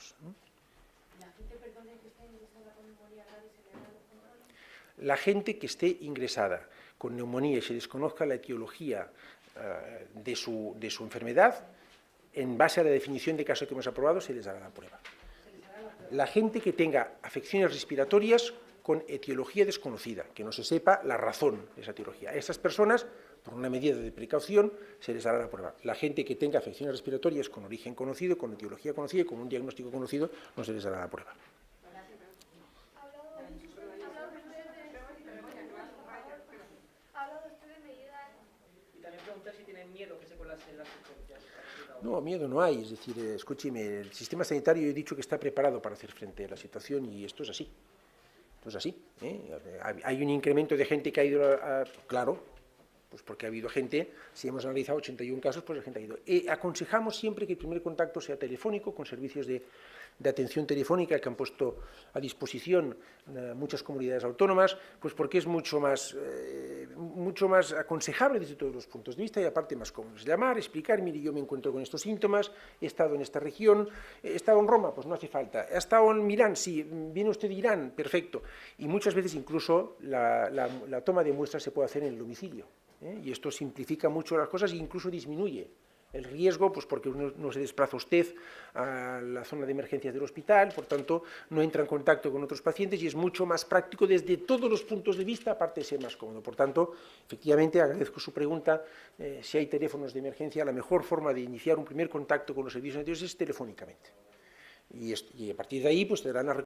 aprobados. ¿La gente, perdone, que está ingresada con neumonía grave se le harán los controles? La gente que esté ingresada con neumonía y se desconozca la etiología de su enfermedad, en base a la definición de caso que hemos aprobado, se les hará la prueba. La gente que tenga afecciones respiratorias con etiología desconocida, que no se sepa la razón de esa etiología. A estas personas, por una medida de precaución, se les hará la prueba. La gente que tenga afecciones respiratorias con origen conocido, con etiología conocida y con un diagnóstico conocido, no se les hará la prueba. No, miedo no hay, es decir, escúcheme, el sistema sanitario, he dicho que está preparado para hacer frente a la situación y esto es así. Esto es así. Hay un incremento de gente que ha ido claro, pues porque ha habido gente, si hemos analizado 81 casos, pues la gente ha ido. Aconsejamos siempre que el primer contacto sea telefónico, con servicios de atención telefónica que han puesto a disposición muchas comunidades autónomas, pues porque es mucho más aconsejable desde todos los puntos de vista y aparte más cómodo. Es llamar, explicar, mire, yo me encuentro con estos síntomas, he estado en esta región, he estado en Roma, pues no hace falta, he estado en Milán, sí, viene usted de Irán, perfecto. Y muchas veces incluso la toma de muestras se puede hacer en el domicilio. Y esto simplifica mucho las cosas e incluso disminuye el riesgo, pues porque uno no se desplaza usted a la zona de emergencias del hospital, por tanto no entra en contacto con otros pacientes y es mucho más práctico desde todos los puntos de vista, aparte de ser más cómodo. Por tanto, efectivamente, agradezco su pregunta, si hay teléfonos de emergencia, la mejor forma de iniciar un primer contacto con los servicios sanitarios es telefónicamente. Y a partir de ahí, pues te darán las